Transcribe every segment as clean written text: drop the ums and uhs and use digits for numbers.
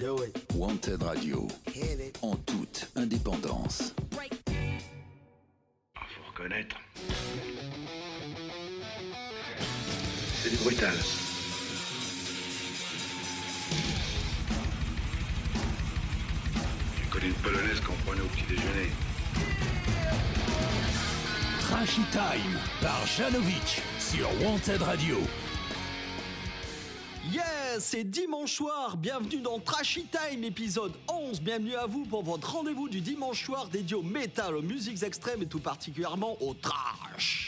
Do it. Wanted Radio, Hit it. en toute indépendance. Faut reconnaître. C'est du brutal. J'ai connu une polonaise qu'on prenait au petit déjeuner. Trashy Time par Janovic sur Wanted Radio. Yes, c'est dimanche soir, bienvenue dans Trashy Time, épisode 11. Bienvenue à vous pour votre rendez-vous du dimanche soir dédié au métal, aux musiques extrêmes et tout particulièrement au trash.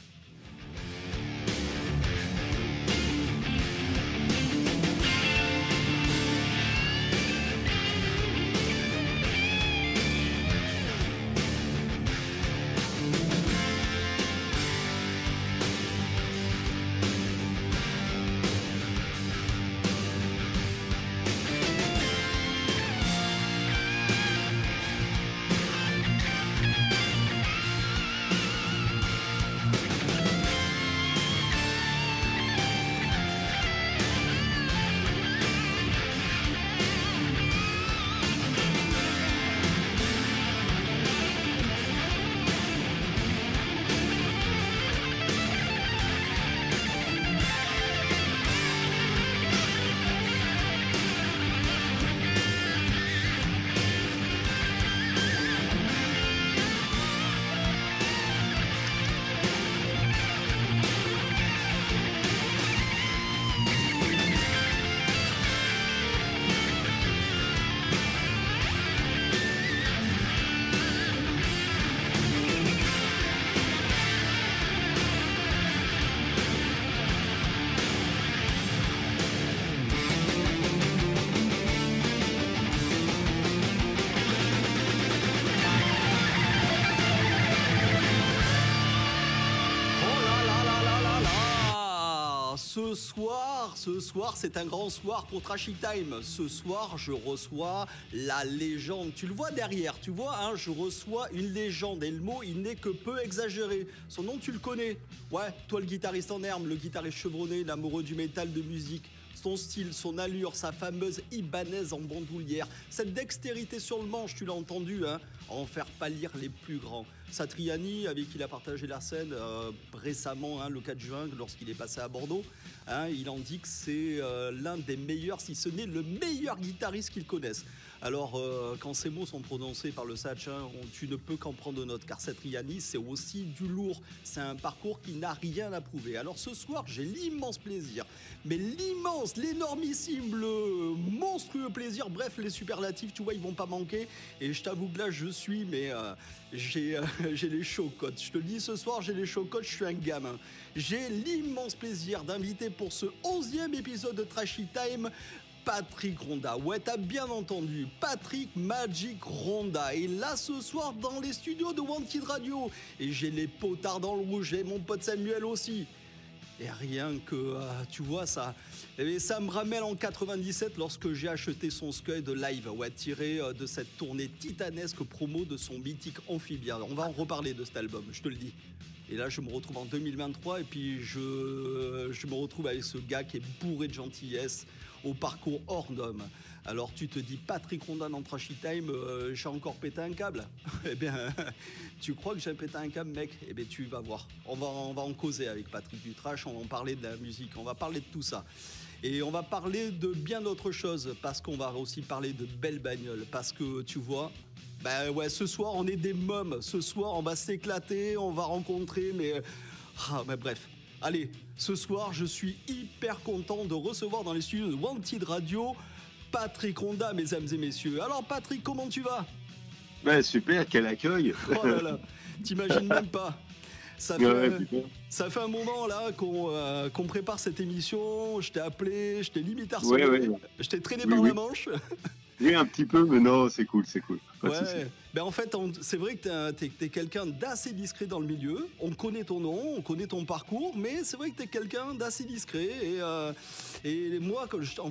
Ce soir, c'est un grand soir pour Trashy Time. Ce soir, je reçois la légende. Tu le vois derrière, tu vois, hein, je reçois une légende. Et le mot, il n'est que peu exagéré. Son nom, tu le connais. Ouais, toi, le guitariste en herbe, le guitariste chevronné, l'amoureux du métal de musique. Son style, son allure, sa fameuse Ibanaise en bandoulière. Cette dextérité sur le manche, tu l'as entendu, hein, en faire pâlir les plus grands. Satriani, avec qui il a partagé la scène récemment, hein, le 4 juin, lorsqu'il est passé à Bordeaux, hein, il en dit que c'est l'un des meilleurs, si ce n'est le meilleur guitariste qu'il connaisse. Alors, quand ces mots sont prononcés par le Satch, hein, tu ne peux qu'en prendre note, car Satriani, c'est aussi du lourd. C'est un parcours qui n'a rien à prouver. Alors ce soir, j'ai l'immense plaisir, mais l'immense, l'énormissime, le monstrueux plaisir, bref, les superlatifs, tu vois, ils vont pas manquer. Et je t'avoue que là, je suis, mais j'ai les chocottes. Je te le dis, ce soir, j'ai les chocottes, je suis un gamin. J'ai l'immense plaisir d'inviter pour ce 11e épisode de Trashy Time Patrick Ronda. Ouais, t'as bien entendu, Patrick Magic Ronda. Et là, ce soir, dans les studios de Wanted Radio. Et j'ai les potards dans le rouge, et mon pote Samuel aussi. Et rien que, tu vois, ça me ramène en 97 lorsque j'ai acheté son Scud live, ouais, tiré de cette tournée titanesque promo de son mythique Amphibia. On va en reparler de cet album, je te le dis. Et là, je me retrouve en 2023 et puis je me retrouve avec ce gars qui est bourré de gentillesse, au parcours hors norme. Alors tu te dis, Patrick Ronda dans Trashy Time, j'ai encore pété un câble. Eh bien, tu crois que j'ai pété un câble, mec? Eh bien, tu vas voir. On va en causer avec Patrick du Trash, on va en parler de la musique, on va parler de tout ça. Et on va parler de bien d'autres choses, parce qu'on va aussi parler de belles bagnoles, parce que tu vois... Ben ouais, ce soir, on est des mômes. Ce soir, on va s'éclater, on va rencontrer, mais bref. Allez, ce soir, je suis hyper content de recevoir dans les studios de Wanted Radio Patrick Ronda, mesdames et messieurs. Alors, Patrick, comment tu vas? Ben super, quel accueil. Oh là là, t'imagines même pas. Ça fait un moment là qu'on prépare cette émission. Je t'ai appelé, je t'ai limite harcelé, je t'ai traîné par la manche. Oui, un petit peu, mais non, c'est cool. pas de souci. Ouais, ben en fait, c'est vrai que t'es quelqu'un d'assez discret dans le milieu. On connaît ton nom, on connaît ton parcours, mais c'est vrai que t'es quelqu'un d'assez discret. Et moi,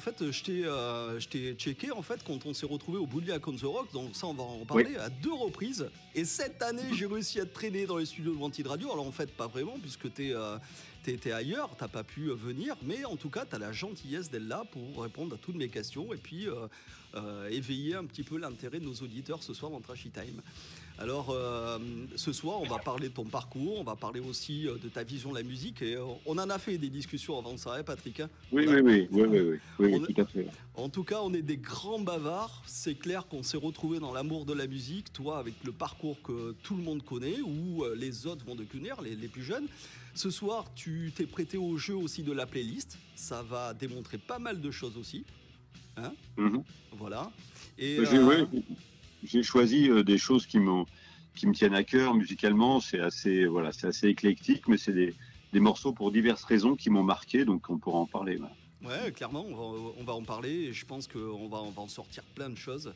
je t'ai checké en fait quand on s'est retrouvé au Bouliac on the Rock. Donc ça, on va en reparler à 2 reprises. Et cette année, j'ai réussi à te traîner dans les studios de Wanted Radio. Alors en fait, pas vraiment, puisque t'es ailleurs, t'as pas pu venir, mais en tout cas, t'as la gentillesse d'être là pour répondre à toutes mes questions et puis éveiller un petit peu l'intérêt de nos auditeurs ce soir dans Trashy Time. Alors, ce soir, on va parler de ton parcours, on va parler aussi de ta vision de la musique, et on en a fait des discussions avant ça, hein, Patrick, hein. Oui, tout à fait. En tout cas, on est des grands bavards. C'est clair qu'on s'est retrouvés dans l'amour de la musique, toi avec le parcours que tout le monde connaît, ou les autres vont découvrir, les plus jeunes. Ce soir, tu t'es prêté au jeu aussi de la playlist. Ça va démontrer pas mal de choses aussi. Hein, voilà. Et j'ai choisi des choses qui me tiennent à cœur musicalement. C'est assez éclectique, mais c'est des morceaux pour diverses raisons qui m'ont marqué, donc on pourra en parler. Voilà. Ouais, clairement, on va en parler et je pense qu'on va en sortir plein de choses.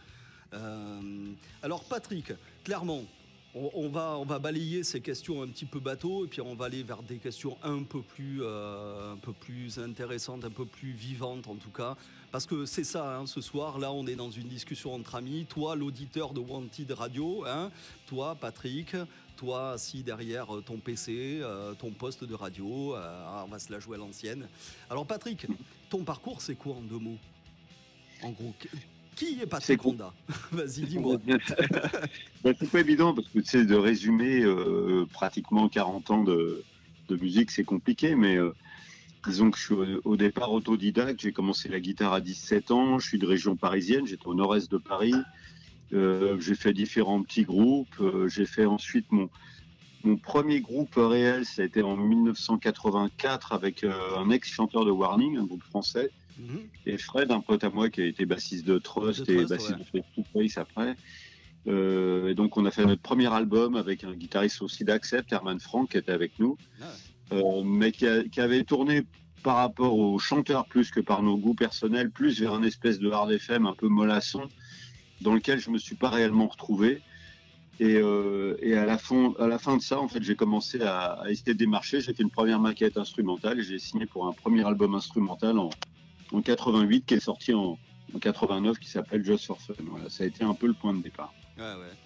Alors Patrick, clairement, on va balayer ces questions un petit peu bateau et puis on va aller vers des questions un peu plus intéressantes, un peu plus vivantes en tout cas. Parce que c'est ça, hein, ce soir, là on est dans une discussion entre amis. Toi, l'auditeur de Wanted Radio, hein, toi, Patrick, toi assis derrière ton PC, ton poste de radio, on va se la jouer à l'ancienne. Alors Patrick, ton parcours c'est quoi en 2 mots? En gros, qui est Patrick Ronda? Vas-y, dis-moi. C'est pas évident parce que tu sais, de résumer pratiquement 40 ans de musique, c'est compliqué, mais disons que je suis au départ autodidacte. J'ai commencé la guitare à 17 ans, je suis de région parisienne, j'étais au nord-est de Paris. J'ai fait différents petits groupes. J'ai fait ensuite mon premier groupe réel, ça a été en 1984 avec un ex-chanteur de Warning, un groupe français. Et Fred, un pote à moi qui a été bassiste de Trust et bassiste de Face après. Et donc on a fait notre premier album avec un guitariste aussi d'Accept, Herman Frank, qui était avec nous, mais qui avait tourné par rapport aux chanteurs plus que par nos goûts personnels, plus vers un espèce de hard FM un peu mollasson, dans lequel je me suis pas réellement retrouvé. Et à la fin de ça, en fait, j'ai commencé à essayer de démarcher. J'ai fait une première maquette instrumentale et j'ai signé pour un premier album instrumental en 88 qui est sorti en 89 qui s'appelle Just for Fun. Voilà, ça a été un peu le point de départ. Ouais.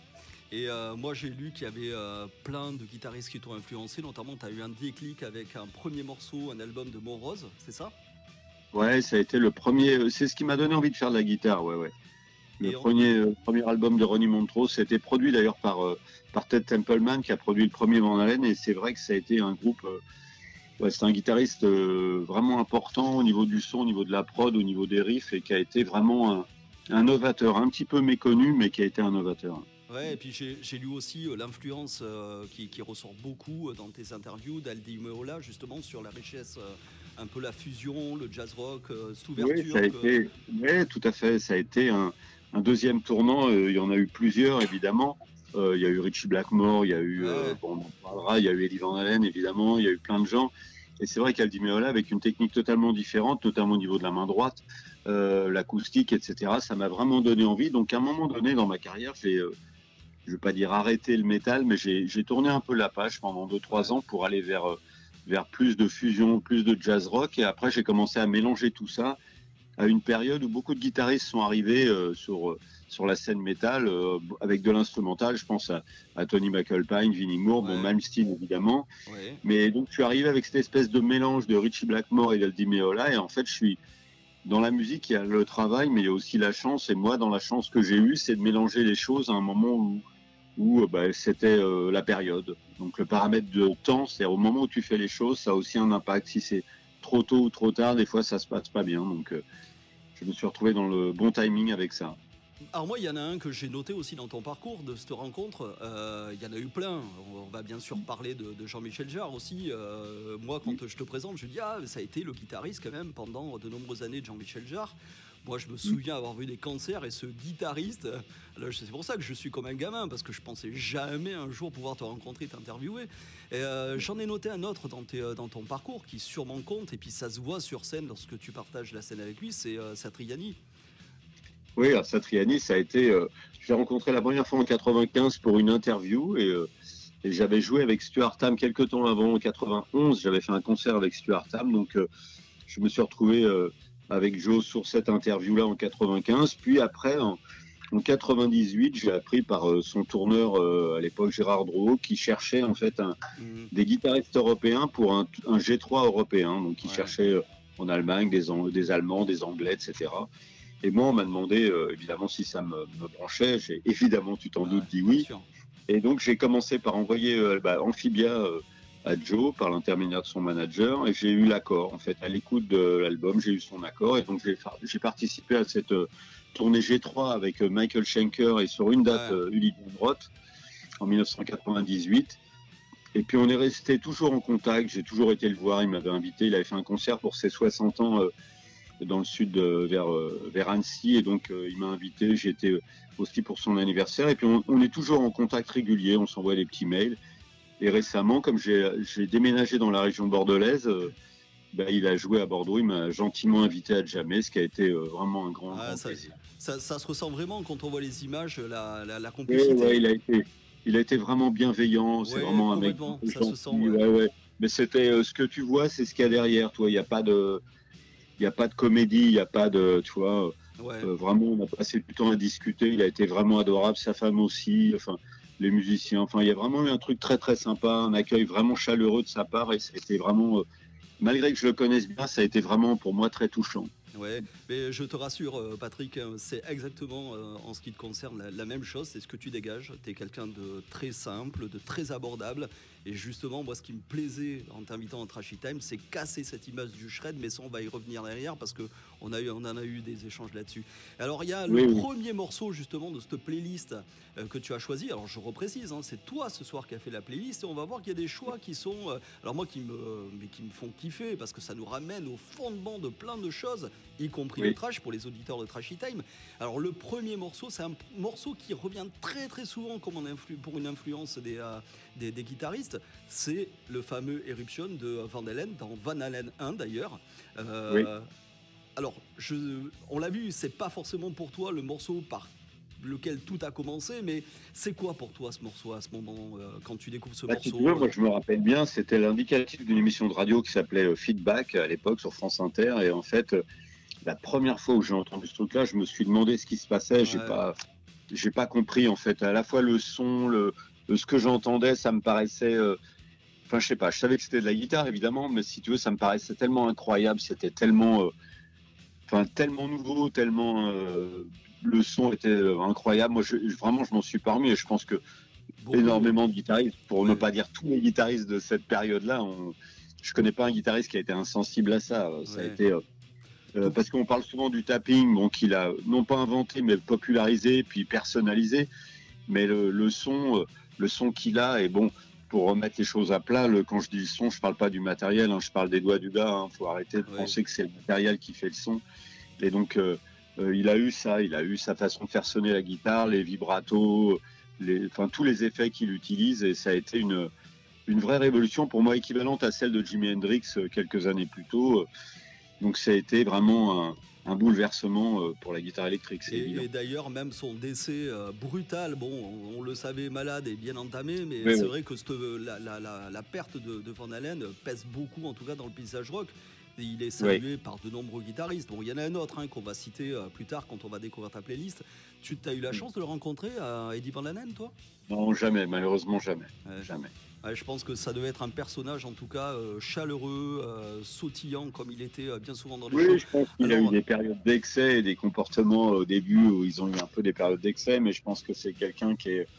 Et moi j'ai lu qu'il y avait plein de guitaristes qui t'ont influencé, notamment tu as eu un déclic avec un premier morceau, un album de Monrose, c'est ça? Ouais, ça a été le premier, c'est ce qui m'a donné envie de faire de la guitare, ouais. Le premier album de Ronnie Montrose, c'était produit d'ailleurs par Ted Templeman qui a produit le premier Van Halen, et c'est vrai que ça a été un groupe... c'est un guitariste vraiment important au niveau du son, au niveau de la prod, au niveau des riffs, et qui a été vraiment un novateur, un petit peu méconnu, mais qui a été un novateur. Ouais, et puis j'ai lu aussi l'influence qui ressort beaucoup dans tes interviews d'Al Di Meola, justement, sur la richesse, un peu la fusion, le jazz rock, cette ouverture. Oui, tout à fait. Ça a été un deuxième tournant. Il y en a eu plusieurs, évidemment. Il y a eu Ritchie Blackmore, il y a eu, on en parlera, il y a eu Eddie Van Halen, évidemment, il y a eu plein de gens. Et c'est vrai qu'Al Di Meola, avec une technique totalement différente, notamment au niveau de la main droite, l'acoustique, etc., ça m'a vraiment donné envie. Donc à un moment donné dans ma carrière, je ne vais pas dire arrêter le métal, mais j'ai tourné un peu la page pendant 2-3 ans pour aller vers plus de fusion, plus de jazz rock. Et après, j'ai commencé à mélanger tout ça à une période où beaucoup de guitaristes sont arrivés sur la scène métal avec de l'instrumental. Je pense à Tony McAlpine, Vinnie Moore, Malmsteen évidemment. Ouais. Mais donc, je suis arrivé avec cette espèce de mélange de Ritchie Blackmore et d'Al Di Meola. Et en fait, je suis dans la musique, il y a le travail, mais il y a aussi la chance. Et moi, dans la chance que j'ai eue, c'est de mélanger les choses à un moment où c'était la période. Donc le paramètre de temps, c'est au moment où tu fais les choses, ça a aussi un impact. Si c'est trop tôt ou trop tard, des fois ça se passe pas bien. Donc je me suis retrouvé dans le bon timing avec ça. Alors moi, il y en a un que j'ai noté aussi dans ton parcours de cette rencontre. Il y en a eu plein. On va bien sûr parler de Jean-Michel Jarre aussi. Moi, quand je te présente, je dis ça a été le guitariste quand même pendant de nombreuses années de Jean-Michel Jarre. Moi, je me souviens avoir vu des concerts et ce guitariste, c'est pour ça que je suis comme un gamin, parce que je pensais jamais un jour pouvoir te rencontrer, t'interviewer. Et j'en ai noté un autre dans ton parcours qui sûrement compte, et puis ça se voit sur scène lorsque tu partages la scène avec lui, c'est Satriani. Oui, alors Satriani, ça a été. Je l'ai rencontré la première fois en 95 pour une interview et j'avais joué avec Stuart Tam quelques temps avant, en 91. J'avais fait un concert avec Stuart Tam, donc je me suis retrouvé avec Joe sur cette interview-là en 95. Puis après, en 98, j'ai appris par son tourneur à l'époque, Gérard Drouot, qui cherchait en fait des guitaristes européens pour un G3 européen. Donc il cherchait en Allemagne des Allemands, des Anglais, etc. Et moi, on m'a demandé évidemment si ça me branchait. J'ai évidemment, tu t'en doutes, dit oui. Et donc j'ai commencé par envoyer Amphibia à Joe par l'intermédiaire de son manager et j'ai eu l'accord. En fait, à l'écoute de l'album, j'ai eu son accord et donc j'ai participé à cette tournée G3 avec Michael Schenker et sur une date Uli Roth en 1998. Et puis on est resté toujours en contact. J'ai toujours été le voir. Il m'avait invité. Il avait fait un concert pour ses 60 ans dans le sud vers Annecy et donc il m'a invité. J'ai été aussi pour son anniversaire. Et puis on est toujours en contact régulier. On s'envoie des petits mails. Et récemment, comme j'ai déménagé dans la région bordelaise, il a joué à Bordeaux. Il m'a gentiment invité à jammer, ce qui a été vraiment un grand plaisir. Ça se ressent vraiment quand on voit les images, la complicité. Ouais, il a été vraiment bienveillant. C'est vraiment un mec ça gentil. Se sent, Mais c'était ce que tu vois, c'est ce qu'il y a derrière. Toi, il n'y a pas de comédie, il n'y a pas de, tu vois. Vraiment, on a passé du temps à discuter. Il a été vraiment adorable. Sa femme aussi. Enfin. Les musiciens, enfin il y a vraiment eu un truc très très sympa, un accueil vraiment chaleureux de sa part et c'était vraiment, malgré que je le connaisse bien, ça a été vraiment pour moi très touchant. Ouais, mais je te rassure Patrick, c'est exactement en ce qui te concerne la même chose, c'est ce que tu dégages, tu es quelqu'un de très simple, de très abordable et justement moi ce qui me plaisait en t'invitant en Trashy Time c'est casser cette image du shred, mais ça on va y revenir derrière parce qu'on en a eu des échanges là-dessus. Alors il y a le premier morceau justement de cette playlist que tu as choisi, alors je reprécise, c'est toi ce soir qui as fait la playlist et on va voir qu'il y a des choix qui sont, alors moi qui me font kiffer parce que ça nous ramène au fondement de plein de choses, y compris le trash pour les auditeurs de Trashy Time. Alors le premier morceau, c'est un morceau qui revient très très souvent comme pour une influence des guitaristes, c'est le fameux Eruption de Van Halen, dans Van Halen 1 d'ailleurs. Alors, on l'a vu, c'est pas forcément pour toi le morceau par lequel tout a commencé, mais c'est quoi pour toi ce morceau à ce moment, quand tu découvres ce morceau si tu veux, moi je me rappelle bien, c'était l'indicatif d'une émission de radio qui s'appelait Feedback à l'époque sur France Inter, et en fait, la première fois où j'ai entendu ce truc-là, je me suis demandé ce qui se passait, j'ai pas compris en fait, à la fois le son, ce que j'entendais, ça me paraissait... Enfin, je sais pas, je savais que c'était de la guitare évidemment, mais si tu veux, ça me paraissait tellement incroyable, c'était tellement... tellement nouveau, tellement... le son était incroyable. Moi, vraiment, je m'en suis pas remis et je pense que énormément de guitaristes, pour ne pas dire tous les guitaristes de cette période-là, je connais pas un guitariste qui a été insensible à ça. Ça a été... parce qu'on parle souvent du tapping, qu'il a non pas inventé, mais popularisé, puis personnalisé. Mais le son qu'il a, et bon, pour remettre les choses à plat, quand je dis le son, je parle pas du matériel, je parle des doigts du gars. Faut arrêter de penser que c'est le matériel qui fait le son. Et donc... il a eu sa façon de faire sonner la guitare, les vibratos, tous les effets qu'il utilise, et ça a été une vraie révolution pour moi, équivalente à celle de Jimi Hendrix quelques années plus tôt. Donc ça a été vraiment un bouleversement pour la guitare électrique. Et d'ailleurs, même son décès brutal, on le savait, malade et bien entamé, mais c'est vrai que la perte de Van Halen pèse beaucoup, en tout cas dans le paysage rock. Et il est salué par de nombreux guitaristes. Bon, il y en a un autre qu'on va citer plus tard quand on va découvrir ta playlist. Tu as eu la chance de le rencontrer, Eddie Van Halen, toi ? Non, jamais, malheureusement jamais. Jamais. Je pense que ça devait être un personnage, en tout cas, chaleureux, sautillant, comme il était bien souvent dans les shows. Oui, je pense qu'il a eu des périodes d'excès et des comportements au début où ils ont eu un peu des périodes d'excès, mais je pense que c'est quelqu'un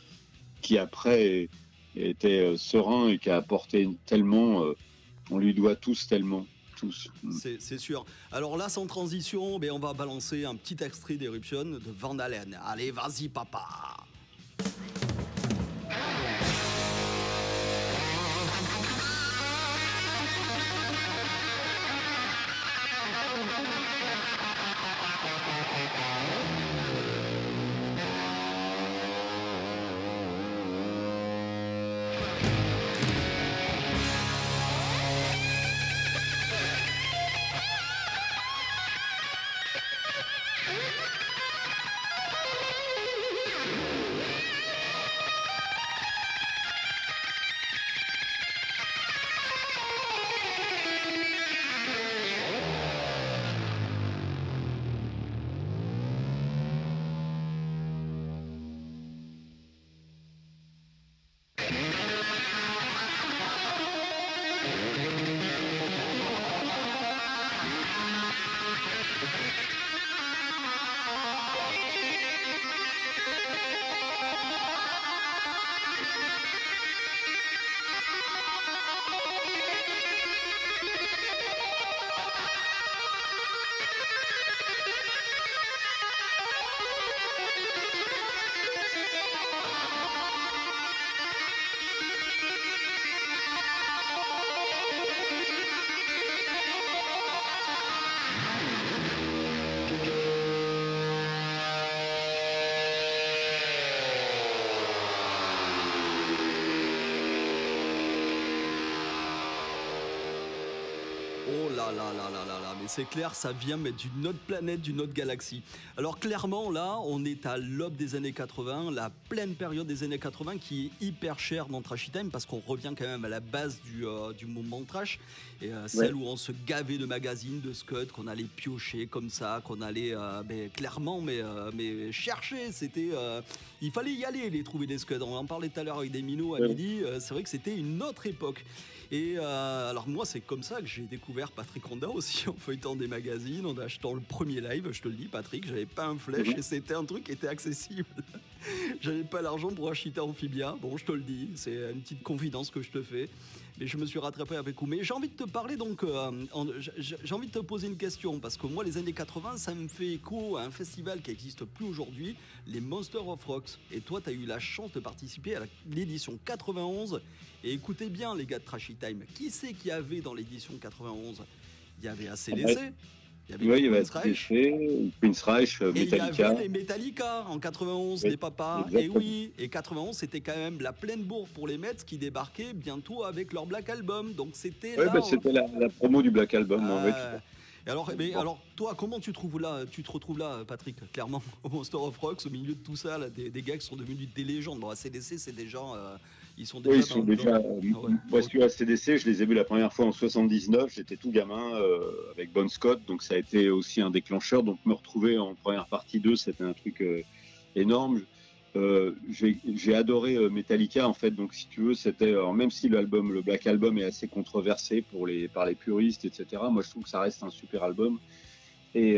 qui après était serein et qui a apporté tellement, on lui doit tous tellement. C'est sûr. Alors là, sans transition, on va balancer un petit extrait d'Eruption de Van Halen. Allez, vas-y, papa. Oh là là là là là là, mais c'est clair, ça vient mais d'une autre planète, d'une autre galaxie. Alors clairement, là, on est à l'aube des années 80, la pleine période des années 80 qui est hyper chère dans Trashy Time parce qu'on revient quand même à la base du moment trash. Et celle où on se gavait de magazines, de scuds, qu'on allait piocher comme ça, qu'on allait clairement mais chercher. C'était, il fallait y aller, les trouver des scuds. On en parlait tout à l'heure avec des minots à midi. C'est vrai que c'était une autre époque. Et alors moi c'est comme ça que j'ai découvert Patrick Ronda aussi en feuilletant des magazines, en achetant le premier live, je te le dis Patrick, j'avais pas un flèche et c'était un truc qui était accessible. J'avais pas l'argent pour acheter Amphibia, bon je te le dis, c'est une petite confidence que je te fais. Mais je me suis rattrapé avec coup. Mais j'ai envie de te parler donc, j'ai envie de te poser une question parce que moi les années 80 ça me fait écho à un festival qui n'existe plus aujourd'hui, les Monsters of Rocks. Et toi tu as eu la chance de participer à l'édition 91. Et écoutez bien les gars de Trashy Time, qui c'est qu'il y avait dans l'édition 91? Il y avait ACDC, il y avait Queen's Reich, Metallica. Et il y avait les Metallica en 91, les papas. Exactement. Et oui, et 91 c'était quand même la pleine bourre pour les Mets qui débarquaient bientôt avec leur Black Album. Donc c'était c'était la promo du Black Album. Et alors, toi, comment tu te retrouves là, Patrick, clairement, au Monster of Rocks, au milieu de tout ça, là, des gars qui sont devenus des légendes. Bon, ACDC, c'est des gens, ils sont déjà... Parce que ACDC, je les ai vus la première fois en 79, j'étais tout gamin, avec Bon Scott, donc ça a été aussi un déclencheur. Donc me retrouver en première partie 2, c'était un truc énorme. J'ai adoré Metallica, en fait, donc si tu veux, c'était, même si le Black Album est assez controversé par les puristes, etc., moi je trouve que ça reste un super album. Et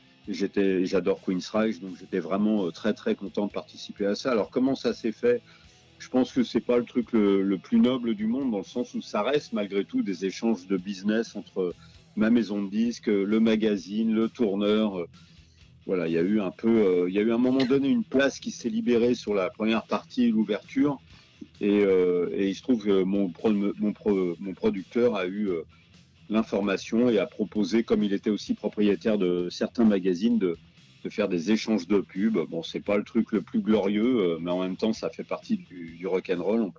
j'adore Queen's Reich, donc j'étais vraiment très très content de participer à ça. Alors comment ça s'est fait? Je pense que c'est pas le truc le plus noble du monde, dans le sens où ça reste malgré tout des échanges de business entre ma maison de disques, le magazine, le tourneur. Voilà, il y a eu un moment donné une place qui s'est libérée sur la première partie, l'ouverture, et il se trouve que mon producteur a eu l'information et a proposé, comme il était aussi propriétaire de certains magazines, de faire des échanges de pubs. Bon, c'est pas le truc le plus glorieux, mais en même temps, ça fait partie du rock'n'roll. On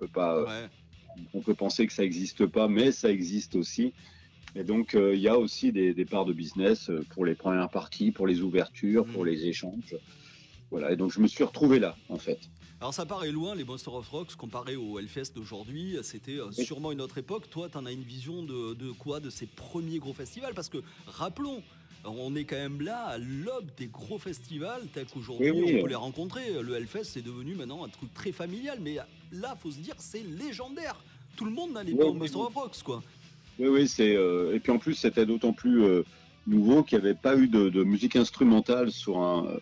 peut penser que ça n'existe pas, mais ça existe aussi. Et donc, il y a aussi des parts de business pour les premières parties, pour les ouvertures, pour les échanges. Voilà, et donc je me suis retrouvé là, en fait. Alors ça paraît loin, les Monsters of Rocks, comparé au Hellfest d'aujourd'hui, c'était sûrement une autre époque. Toi, tu en as une vision de quoi, de ces premiers gros festivals? Parce que, rappelons, on est quand même là à l'aube des gros festivals tels qu'aujourd'hui on peut les rencontrer. Le Hellfest, c'est devenu maintenant un truc très familial, mais là, faut se dire, c'est légendaire. Tout le monde n'allait pas au Monsters of Rocks, quoi. Oui, et puis en plus, c'était d'autant plus nouveau qu'il n'y avait pas eu de musique instrumentale sur un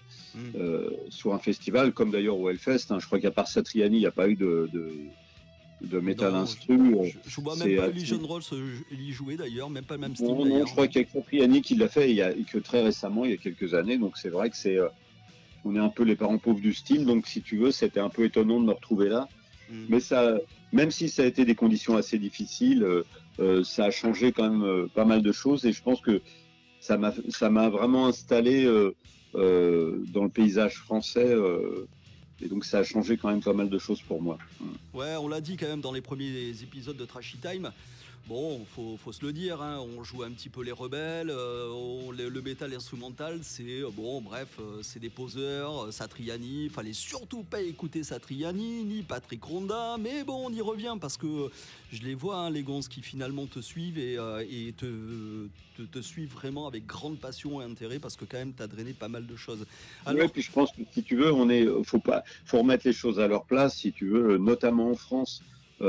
festival, comme d'ailleurs au Hellfest. Je crois qu'à part Satriani, il n'y a pas eu de métal instru. Je vois même pas Legion Rolls y jouer d'ailleurs, même pas le même style. Non, je crois qu'il y a Satriani qui l'a fait et que très récemment, il y a quelques années. Donc c'est vrai que on est un peu les parents pauvres du style. Donc si tu veux, c'était un peu étonnant de me retrouver là. Mais ça, même si ça a été des conditions assez difficiles, ça a changé quand même pas mal de choses et je pense que ça m'a vraiment installé dans le paysage français et donc ça a changé quand même pas mal de choses pour moi. Ouais, on l'a dit quand même dans les premiers épisodes de Trashy Time. Bon, faut se le dire, hein, on joue un petit peu les rebelles, le métal instrumental, c'est c'est des poseurs, Satriani, fallait surtout pas écouter Satriani, ni Patrick Ronda, mais bon, on y revient parce que je les vois, hein, les gonzes qui finalement te suivent et te suivent vraiment avec grande passion et intérêt parce que quand même t'as drainé pas mal de choses. Alors... Oui, puis je pense que si tu veux, faut remettre les choses à leur place, si tu veux, notamment en France.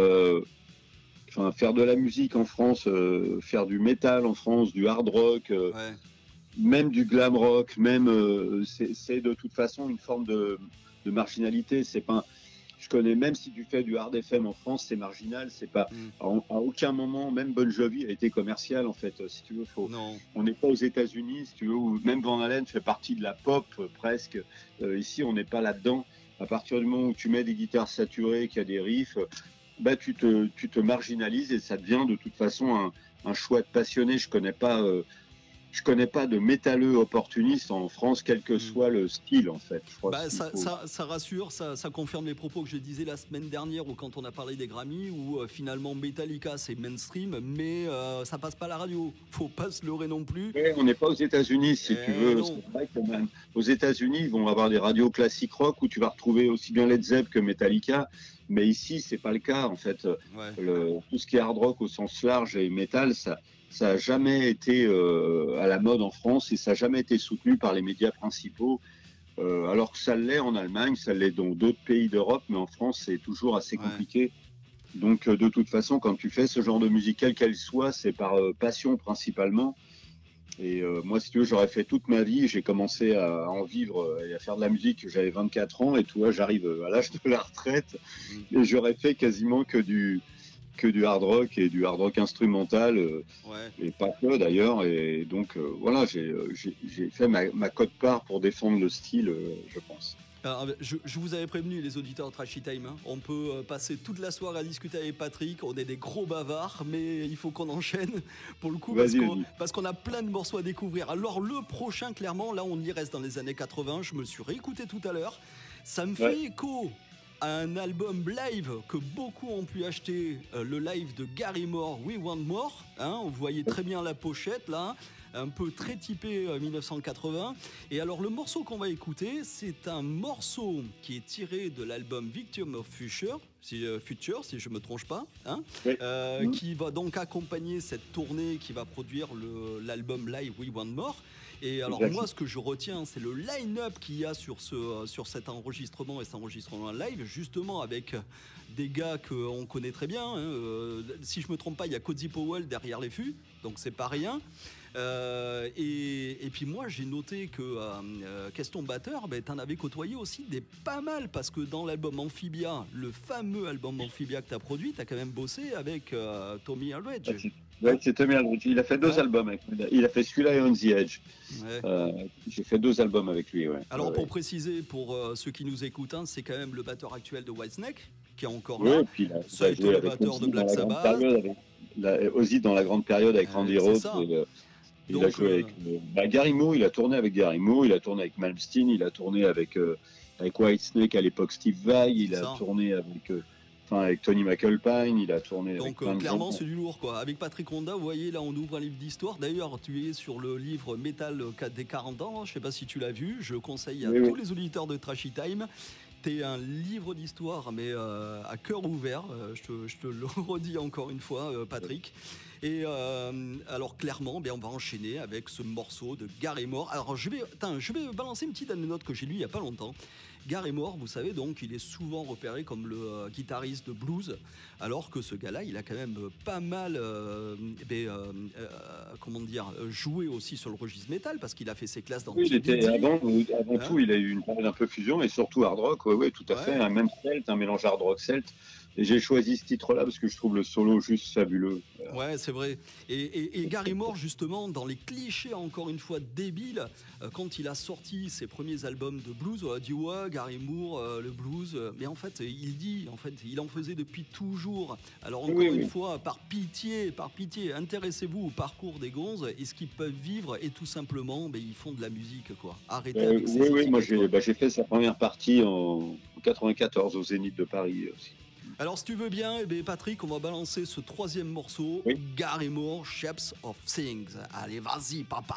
Faire de la musique en France, faire du métal en France, du hard rock, même du glam rock, même c'est de toute façon une forme de marginalité. C'est pas, je connais, même si tu fais du hard FM en France, c'est marginal. C'est pas à aucun moment, même Bon Jovi a été commercial en fait. Si tu veux, on n'est pas aux États-Unis, si tu veux, où même Van Halen fait partie de la pop presque. Ici, on n'est pas là-dedans. À partir du moment où tu mets des guitares saturées, qu'il y a des riffs. Tu te marginalises et ça devient de toute façon un choix de passionné. Je connais pas je connais pas de métalleux opportuniste en France, quel que soit le style, en fait. Je crois bah, ça rassure, ça confirme les propos que je disais la semaine dernière, ou quand on a parlé des Grammy, où finalement Metallica c'est mainstream, mais ça passe pas à la radio. Faut pas se leurrer non plus. Ouais, on n'est pas aux États-Unis, si tu veux. C'est vrai que même aux États-Unis, ils vont avoir des radios classiques rock où tu vas retrouver aussi bien Led Zepp que Metallica. Mais ici, c'est pas le cas, en fait. Ouais. Tout ce qui est hard rock au sens large et metal, ça a jamais été à la mode en France et ça a jamais été soutenu par les médias principaux. Alors que ça l'est en Allemagne, ça l'est dans d'autres pays d'Europe, mais en France, c'est toujours assez compliqué. Donc, de toute façon, quand tu fais ce genre de musique, quelle qu'elle soit, c'est par passion principalement. Et moi, si tu veux, j'aurais fait toute ma vie. J'ai commencé à en vivre et à faire de la musique. J'avais 24 ans et tu vois, j'arrive à l'âge de la retraite et j'aurais fait quasiment que du hard rock et du hard rock instrumental et pas que d'ailleurs. Et donc, voilà, j'ai fait ma quote-part pour défendre le style, je pense. Alors, je vous avais prévenu, les auditeurs de Trashy Time, hein. On peut passer toute la soirée à discuter avec Patrick. On est des gros bavards, mais il faut qu'on enchaîne pour le coup parce qu'on a plein de morceaux à découvrir. Alors le prochain, clairement, là on y reste dans les années 80. Je me suis réécouté tout à l'heure. Ça me fait écho à un album live que beaucoup ont pu acheter, le live de Gary Moore, We Want More. Hein, vous voyez très bien la pochette là. Un peu très typé 1980. Et alors le morceau qu'on va écouter, c'est un morceau qui est tiré de l'album Victim of Future, si je me trompe pas, hein, qui va donc accompagner cette tournée qui va produire l'album live We Want More. Et alors moi, ce que je retiens, c'est le line-up qu'il y a sur cet enregistrement et cet enregistrement live, justement avec des gars qu'on connaît très bien. Hein. Si je me trompe pas, il y a Cozy Powell derrière les fûts, donc c'est pas rien. Et puis moi j'ai noté que question batteur, t'en avais côtoyé aussi des pas mal, parce que dans l'album Amphibia, le fameux album Amphibia que t'as produit, t'as quand même bossé avec Tommy Aldridge. Ouais, c'est Tommy Aldridge. Il a fait 2 albums avec lui. Il a fait celui-là et On the Edge. J'ai fait 2 albums avec lui. Ouais. Alors pour préciser, pour ceux qui nous écoutent, hein, c'est quand même le batteur actuel de Whitesnake qui est encore là. Puis ça a été le batteur de Black Sabbath. Ozzy dans la grande période avec Randy Rhoads. Il a joué avec Gary Moore, il a tourné avec Gary Moore, il a tourné avec Malmsteen, il a tourné avec Whitesnake à l'époque Steve Vai, il a tourné avec Tony McAlpine, il a tourné avec plein de clairement c'est du lourd quoi. Avec Patrick Honda, vous voyez là on ouvre un livre d'histoire. D'ailleurs tu es sur le livre Metal des 40 ans, je sais pas si tu l'as vu, je conseille à tous les auditeurs de Trashy Time. T'es un livre d'histoire mais à cœur ouvert, je te le redis encore une fois Patrick. Et alors clairement, on va enchaîner avec ce morceau de Gary Moore. Alors je vais balancer une petite anecdote que j'ai lue il y a pas longtemps. Gary Moore, vous savez donc, il est souvent repéré comme le guitariste de blues, alors que ce gars-là, il a quand même pas mal, joué aussi sur le registre métal, parce qu'il a fait ses classes dans. Oui, il était avant tout, il a eu une période un peu fusion, mais surtout hard rock, oui, tout à fait, un même celte, un mélange hard rock celte. Et j'ai choisi ce titre-là parce que je trouve le solo juste fabuleux. Ouais, c'est vrai. Et Gary Moore, justement, dans les clichés, encore une fois, débiles, quand il a sorti ses premiers albums de blues, on a dit ouais, Gary Moore, le blues. Mais en fait, il en faisait depuis toujours. Alors encore une fois, par pitié, intéressez-vous au parcours des gonzes et ce qu'ils peuvent vivre, et tout simplement, ils font de la musique, quoi. Arrêtez avec ces Oui, moi j'ai fait sa première partie en 94 au Zénith de Paris aussi. Alors si tu veux bien, Patrick, on va balancer ce 3e morceau, Gary Moore, Shapes of Things. Allez, vas-y, papa.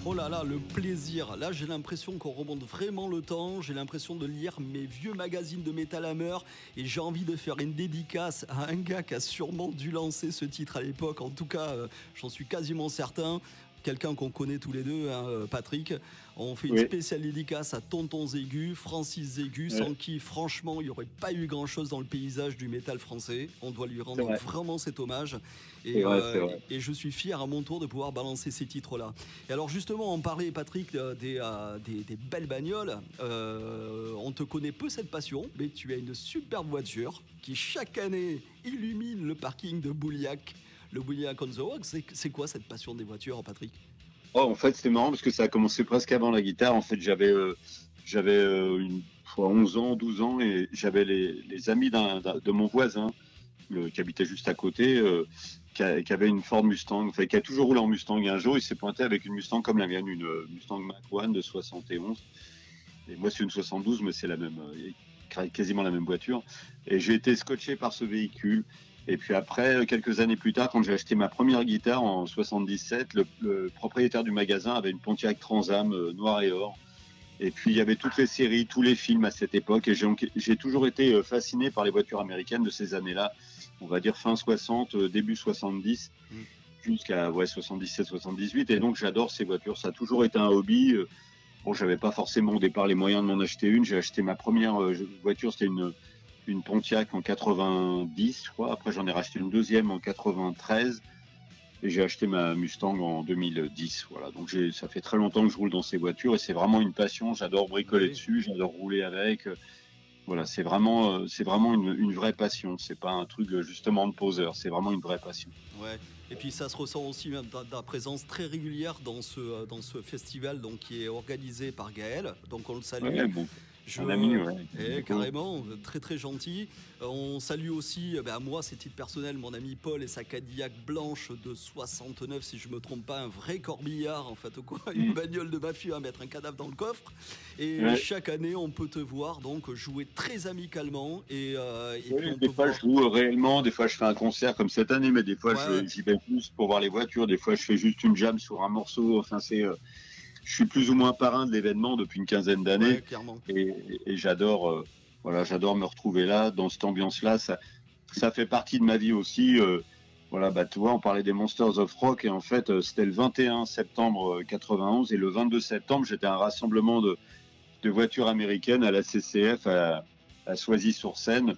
Oh là là, le plaisir. Là, j'ai l'impression qu'on remonte vraiment le temps. J'ai l'impression de lire mes vieux magazines de Metal Hammer. Et j'ai envie de faire une dédicace à un gars qui a sûrement dû lancer ce titre à l'époque. En tout cas, j'en suis quasiment certain. Quelqu'un qu'on connaît tous les deux, hein, Patrick. On fait une spéciale dédicace à Tonton Zégu, Francis Zégu, sans qui, franchement, il n'y aurait pas eu grand-chose dans le paysage du métal français. On doit lui rendre vraiment cet hommage. Et, et je suis fier à mon tour de pouvoir balancer ces titres-là. Et alors justement, on parlait, Patrick, des belles bagnoles. On te connaît peu cette passion, mais tu as une superbe voiture qui, chaque année, illumine le parking de Bouliac. Le Bouliac on the Rock, c'est quoi cette passion des voitures, Patrick? En fait, c'était marrant parce que ça a commencé presque avant la guitare. En fait, j'avais 11 ans, 12 ans et j'avais les amis de mon voisin qui habitait juste à côté, qui avait une Ford Mustang, enfin, qui a toujours roulé en Mustang. Et un jour, il s'est pointé avec une Mustang comme la mienne, une Mustang Mach-1 de 71. Et moi, c'est une 72, mais c'est la même, quasiment la même voiture. Et j'ai été scotché par ce véhicule. Et puis après, quelques années plus tard, quand j'ai acheté ma première guitare en 77, le propriétaire du magasin avait une Pontiac Trans Am noir et or. Et puis il y avait toutes les séries, tous les films à cette époque. Et j'ai toujours été fasciné par les voitures américaines de ces années-là. On va dire fin 60, début 70, jusqu'à 77, 78. Et donc j'adore ces voitures. Ça a toujours été un hobby. Bon, j'avais pas forcément au départ les moyens de m'en acheter une. J'ai acheté ma première voiture, c'était une Pontiac en 90, je crois. Après, j'en ai racheté une deuxième en 93 et j'ai acheté ma Mustang en 2010. Voilà. Donc, ça fait très longtemps que je roule dans ces voitures et c'est vraiment une passion. J'adore bricoler dessus, j'adore rouler avec. Voilà, c'est vraiment une vraie passion. C'est pas un truc justement de poseur. C'est vraiment une vraie passion. Ouais. Et puis ça se ressent aussi même dans ta présence très régulière dans ce festival donc, qui est organisé par Gaël. Donc on le salue. Ouais, bon. Un ami, carrément, très très gentil. On salue aussi, à moi, c'est titre personnel, mon ami Paul et sa Cadillac blanche de 69, si je me trompe pas, un vrai corbillard en fait, quoi, une bagnole de ma fille à mettre un cadavre dans le coffre. Et chaque année, on peut te voir donc jouer très amicalement. Et puis des fois, je joue réellement, des fois, je fais un concert comme cette année, mais des fois, j'y vais plus pour voir les voitures. Des fois, je fais juste une jam sur un morceau. Enfin, je suis plus ou moins parrain de l'événement depuis une quinzaine d'années et j'adore j'adore me retrouver là dans cette ambiance-là. Ça fait partie de ma vie aussi. Tu vois, on parlait des Monsters of Rock et en fait, c'était le 21 septembre 91 et le 22 septembre, j'étais à un rassemblement de voitures américaines à la CCF à Soisy-sur-Seine.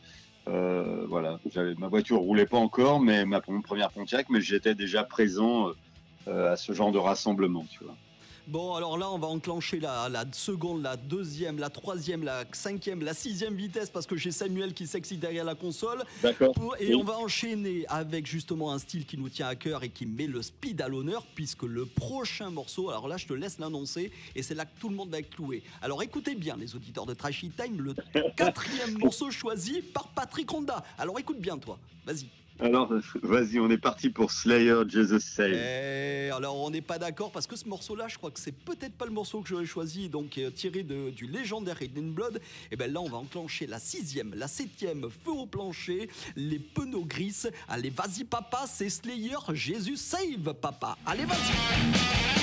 Ma voiture roulait pas encore, mais ma première Pontiac, mais j'étais déjà présent à ce genre de rassemblement, tu vois. Bon, alors là, on va enclencher la seconde, la deuxième, la troisième, la cinquième, la sixième vitesse parce que j'ai Samuel qui s'excite derrière la console. D'accord. On va enchaîner avec justement un style qui nous tient à cœur et qui met le speed à l'honneur puisque le prochain morceau, alors là, je te laisse l'annoncer et c'est là que tout le monde va être cloué. Alors écoutez bien, les auditeurs de Trashy Time, le quatrième morceau choisi par Patrick Honda. Alors écoute bien, toi. Vas-y. Alors, vas-y, on est parti pour Slayer, Jesus Save. Alors, on n'est pas d'accord parce que ce morceau-là, je crois que c'est peut-être pas le morceau que j'aurais choisi, donc tiré du légendaire Hidden Blood. Et bien là, on va enclencher la sixième, la septième, feu au plancher, les pneus gris. Allez, vas-y, papa, c'est Slayer, Jesus Save, papa. Allez, vas-y.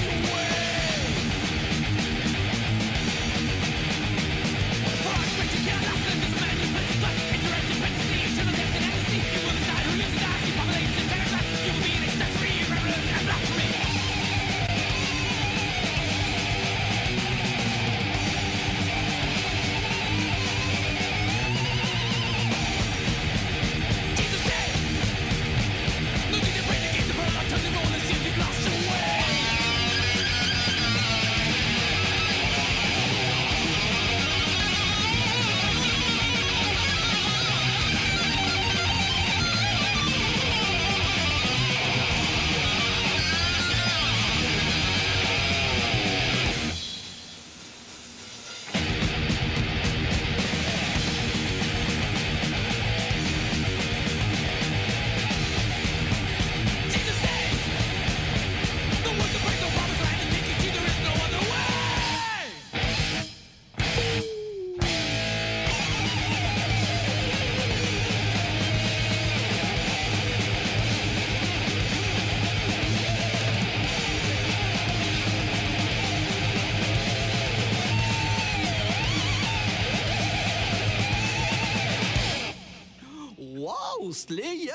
Together Slayer.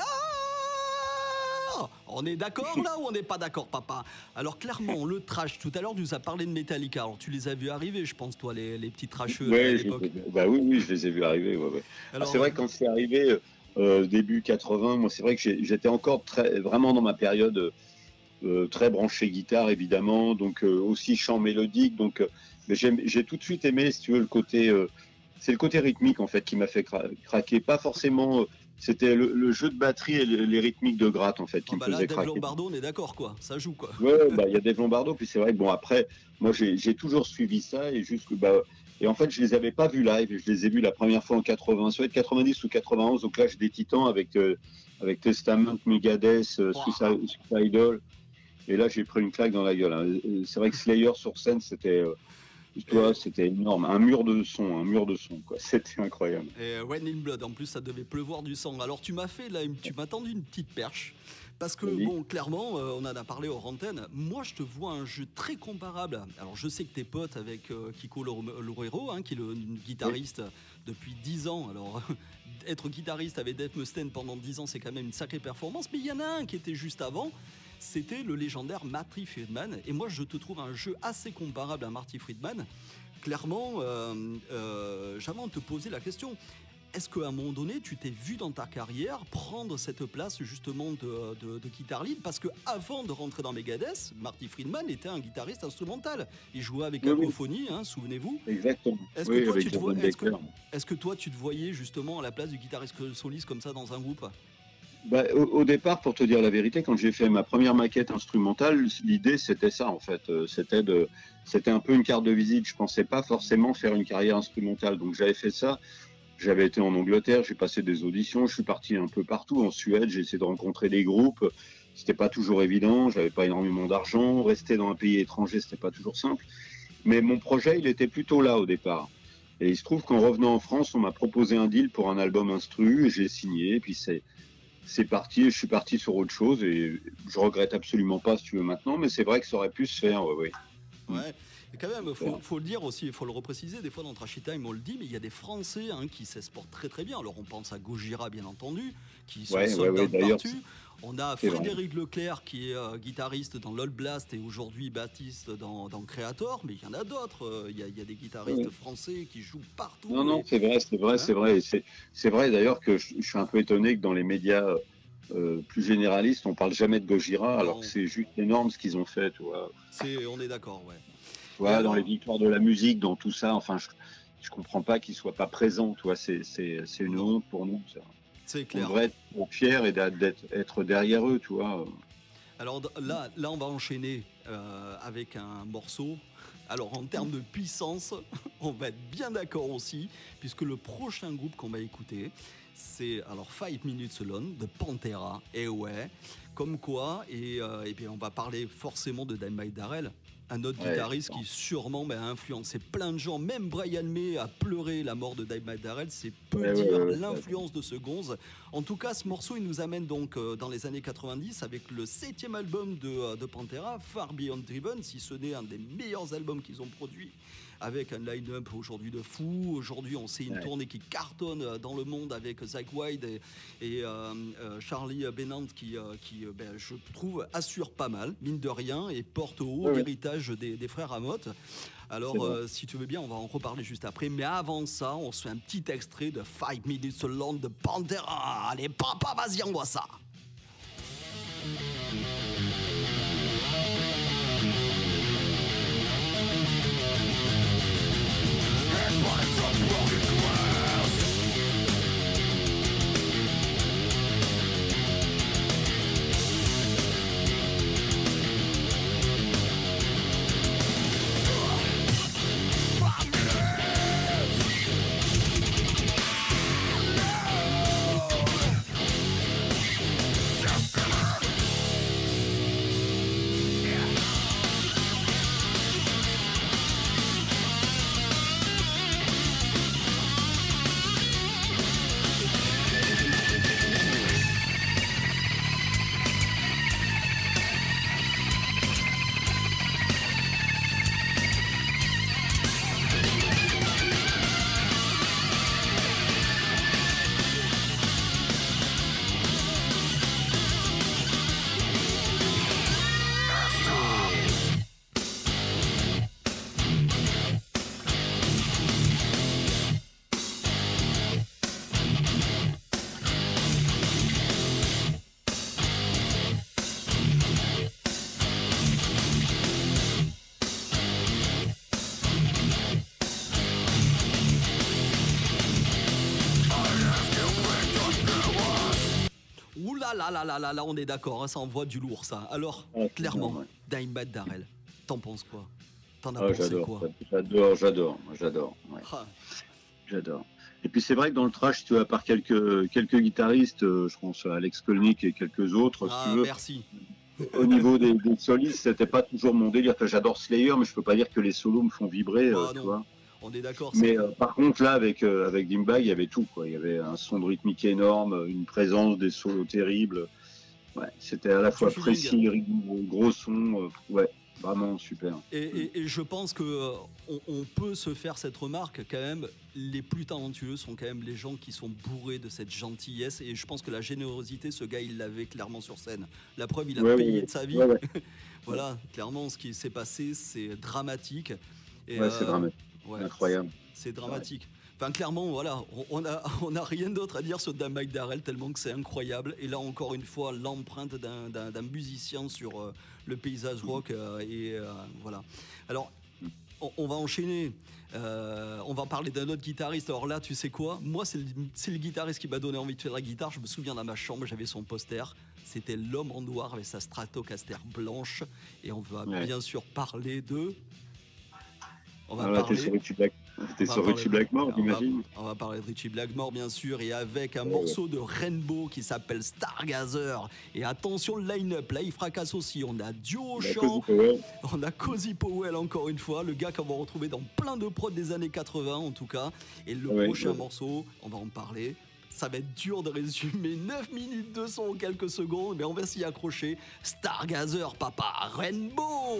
On est d'accord là ou on n'est pas d'accord, papa? Alors clairement, le trash, tout à l'heure tu nous as parlé de Metallica. Alors tu les as vus arriver, je pense, toi, les petits trasheux à l'époque. Bah oui, je les ai vus arriver. Ouais. Alors, c'est vrai que quand c'est arrivé début 80, moi c'est vrai que j'étais encore vraiment dans ma période très branché guitare évidemment, donc aussi chant mélodique. Donc mais j'ai tout de suite aimé, si tu veux, le côté, c'est le côté rythmique en fait qui m'a fait craquer. Pas forcément. C'était le jeu de batterie et les rythmiques de gratte en fait qui me faisaient craquer. Dave Lombardo, on est d'accord quoi, ça joue quoi. Ouais, il y a Dave Lombardo, puis c'est vrai que bon après, moi j'ai toujours suivi ça et et en fait je les avais pas vus live, je les ai vus la première fois en 80, soit 90 ou 91 au Clash des Titans avec Testament, Megadeth, Suicidal, et là j'ai pris une claque dans la gueule. Hein. C'est vrai que Slayer sur scène c'était c'était énorme, un mur de son, quoi. C'était incroyable. Et Rain in Blood, en plus, ça devait pleuvoir du sang. Alors, tu m'as tendu une petite perche. Parce que, bon, clairement, on en a parlé hors antenne. Moi, je te vois un jeu très comparable. Alors, je sais que t'es pote avec Kiko Loureiro, qui est le guitariste depuis 10 ans. Alors, être guitariste avec Dave Mustaine pendant 10 ans, c'est quand même une sacrée performance. Mais il y en a un qui était juste avant. C'était le légendaire Marty Friedman. Et moi, je te trouve un jeu assez comparable à Marty Friedman. Clairement, j'avais envie de te poser la question. Est-ce qu'à un moment donné, tu t'es vu dans ta carrière prendre cette place justement de guitar lead? Parce qu'avant de rentrer dans Megadeth, Marty Friedman était un guitariste instrumental. Il jouait avec Acophonie, souvenez-vous. Exactement. Est-ce que toi, tu te voyais justement à la place du guitariste soliste comme ça dans un groupe? Au départ, pour te dire la vérité, quand j'ai fait ma première maquette instrumentale, l'idée c'était ça en fait. C'était un peu une carte de visite. Je pensais pas forcément faire une carrière instrumentale. Donc j'avais fait ça. J'avais été en Angleterre, j'ai passé des auditions, je suis parti un peu partout en Suède, j'ai essayé de rencontrer des groupes. C'était pas toujours évident, j'avais pas énormément d'argent. Rester dans un pays étranger, c'était pas toujours simple. Mais mon projet, il était plutôt là au départ. Et il se trouve qu'en revenant en France, on m'a proposé un deal pour un album instru, et j'ai signé. Et puis c'est parti, je suis parti sur autre chose et je regrette absolument pas, si tu veux, maintenant, mais c'est vrai que ça aurait pu se faire, oui. Ouais. Et quand même, faut le dire aussi, il faut le repréciser, des fois dans Trashy Time on le dit, mais il y a des Français qui s'exportent très très bien. Alors on pense à Gojira bien entendu, qui sont soldats partout. On a Frédéric Leclerc qui est guitariste dans L'Old Blast et aujourd'hui bassiste dans Creator, mais il y en a d'autres. Il y a des guitaristes français qui jouent partout. Non, c'est vrai. C'est vrai d'ailleurs que je suis un peu étonné que dans les médias plus généralistes, on parle jamais de Gojira, alors que c'est juste énorme ce qu'ils ont fait, tu vois. On est d'accord, ouais. Voilà, dans les victoires de la musique, dans tout ça, enfin, je comprends pas qu'ils soient pas présents, tu vois, c'est une honte pour nous, ça. C'est clair. On devrait être fiers et d'être derrière eux, tu vois. Alors là, on va enchaîner avec un morceau. Alors en termes de puissance, on va être bien d'accord aussi, puisque le prochain groupe qu'on va écouter, c'est 5 Minutes Alone de Pantera. Et ouais, comme quoi, et puis on va parler forcément de Dimebag Darrell. Un autre guitariste qui sûrement a influencé plein de gens, même Brian May a pleuré la mort de Dimebag Darrell, c'est peu dire l'influence de ce gonze. En tout cas, ce morceau, il nous amène donc dans les années 90 avec le 7e album de Pantera, Far Beyond Driven, si ce n'est un des meilleurs albums qu'ils ont produit, avec un line-up aujourd'hui de fou. Aujourd'hui, on sait une tournée qui cartonne dans le monde avec Zakk Wylde et Charlie Benant qui je trouve, assure pas mal, mine de rien, et porte au haut l'héritage des frères Amott. Alors, si tu veux bien, on va en reparler juste après. Mais avant ça, on se fait un petit extrait de 5 Minutes Alone de Pantera. Allez, papa, vas-y, on voit ça. là, on est d'accord, hein, ça envoie du lourd, ça. Alors, clairement, ouais. Dimebag Darrell, t'en penses quoi? T'en as Ah, pensé j'adore, quoi? j'adore. Ouais. Ah, J'adore. Et puis c'est vrai que dans le thrash, tu vois, à part quelques guitaristes, je pense à Alex Kolnick et quelques autres, si tu veux, merci. au niveau des solistes, c'était pas toujours mon délire. J'adore Slayer, mais je peux pas dire que les solos me font vibrer, Bah tu non, vois. on est d'accord. Mais par contre, là, avec Dimebag, il y avait tout, quoi. Il y avait un son de rythmique énorme, une présence, des solos terribles. Ouais, c'était à la fois feeling. précis, rigoureux, gros son. Ouais, vraiment super. Et je pense que on peut se faire cette remarque quand même. Les plus talentueux sont quand même les gens qui sont bourrés de cette gentillesse. Et je pense que la générosité, ce gars, il l'avait clairement sur scène. La preuve, il a payé de sa vie. Ouais. Voilà, clairement, ce qui s'est passé, c'est dramatique. Et, Ouais, c'est dramatique. ouais, Incroyable. C'est dramatique. Enfin, clairement, voilà, on a rien d'autre à dire sur Dimebag Darrell tellement que c'est incroyable. Et là, encore une fois, l'empreinte d'un musicien sur le paysage rock. Voilà. Alors, on va enchaîner. On va parler d'un autre guitariste. Alors là, tu sais quoi? Moi, c'est le guitariste qui m'a donné envie de faire de la guitare. Je me souviens, dans ma chambre, j'avais son poster. C'était l'homme en noir avec sa Stratocaster blanche. Et on va bien sûr parler de... On va parler... T'es sur Richie Blackmore, j'imagine. On va parler de Richie Blackmore, bien sûr, et avec un morceau de Rainbow qui s'appelle Stargazer. Et attention, le line-up, là, il fracasse aussi. On a duo au chant, on a Cozy Powell, encore une fois, le gars qu'on va retrouver dans plein de prods des années 80, en tout cas. Et le prochain morceau, on va en parler. Ça va être dur de résumer 9 minutes de son en quelques secondes, mais on va s'y accrocher. Stargazer, papa, Rainbow!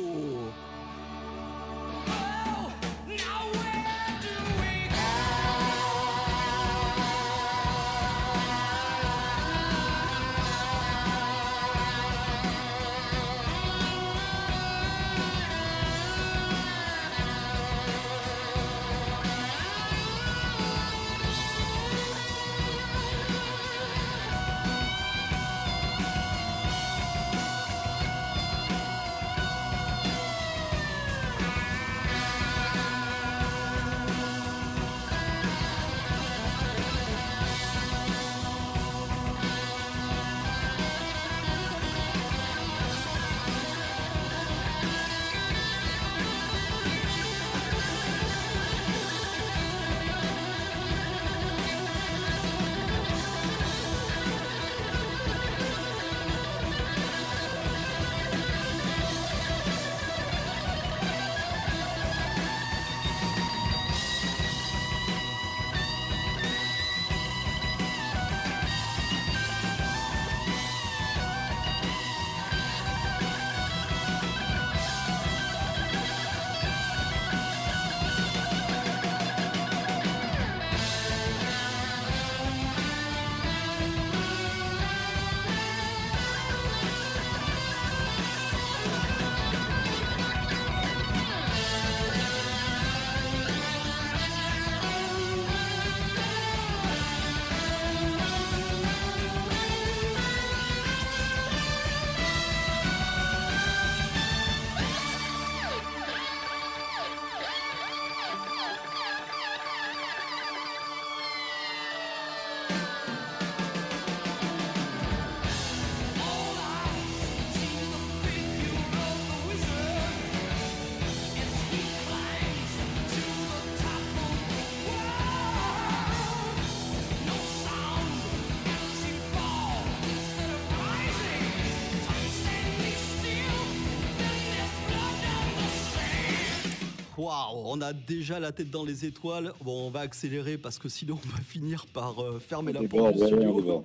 Waouh, on a déjà la tête dans les étoiles. Bon, on va accélérer parce que sinon on va finir par fermer la porte du studio.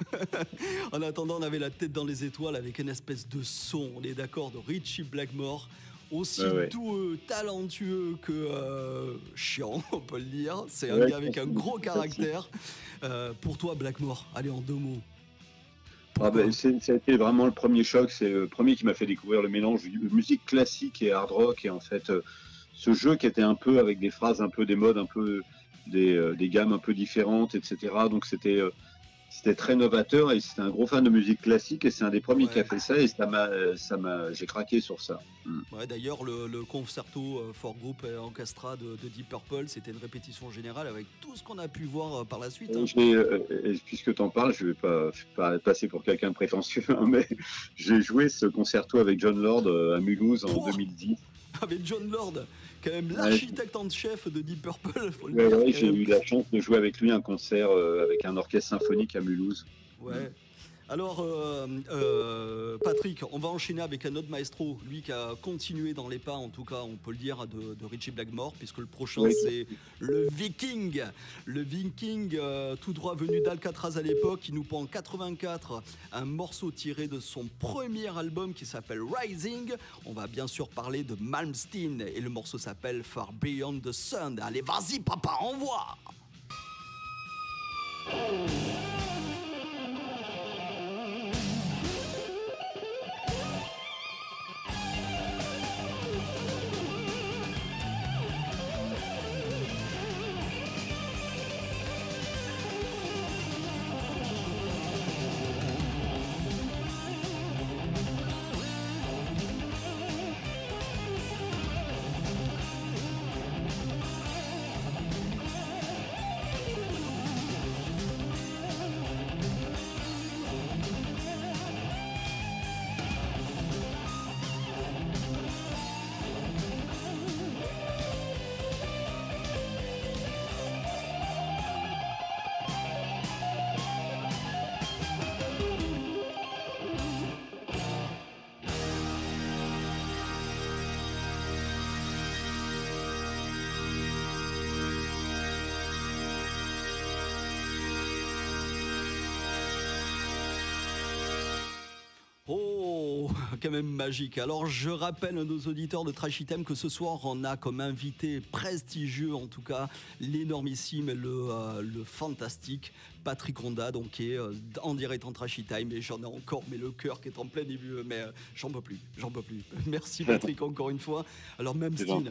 En attendant, on avait la tête dans les étoiles avec une espèce de son, on est d'accord, de Richie Blackmore. Aussi doux, talentueux que chiant, on peut le dire. C'est un gars avec un gros caractère. Pour toi, Blackmore, allez, en 2 mots. Ça a été vraiment le premier choc. C'est le premier qui m'a fait découvrir le mélange de musique classique et hard rock. Et en fait, ce jeu qui était un peu avec des phrases, un peu des modes, un peu des gammes un peu différentes, etc. Donc c'était c'était très novateur et c'était un gros fan de musique classique et c'est un des premiers qui a Ouais. fait ça et j'ai craqué sur ça. Ouais, d'ailleurs, le concerto for group et orchestra de Deep Purple, c'était une répétition générale avec tout ce qu'on a pu voir par la suite. Hein. Puisque tu en parles, je vais pas passer pour quelqu'un de prétentieux, hein, mais j'ai joué ce concerto avec John Lord à Mulhouse en Pouah 2010. Avec John Lord, quand même Ouais. l'architecte en chef de Deep Purple, faut le Ouais, dire. ouais, quand j'ai même. eu la chance de jouer avec lui un concert avec un orchestre symphonique à Mulhouse. Ouais. Alors, Patrick, on va enchaîner avec un autre maestro, lui qui a continué dans les pas, en tout cas, on peut le dire, de Richie Blackmore, puisque le prochain, Oui. c'est le Viking. Le Viking, tout droit venu d'Alcatraz à l'époque, qui nous pond en 84 un morceau tiré de son premier album qui s'appelle Rising. On va bien sûr parler de Malmsteen, et le morceau s'appelle Far Beyond the Sun. Allez, vas-y, papa, envoie! Oh, quand même magique. Alors je rappelle à nos auditeurs de Trashy Time que ce soir on a comme invité prestigieux, en tout cas l'énormissime, le fantastique Patrick Ronda, donc qui est en direct en Trashy Time. Et j'en ai encore, mais le cœur qui est en plein début, mais j'en peux plus. Merci Patrick encore une fois. Alors Malmsteen,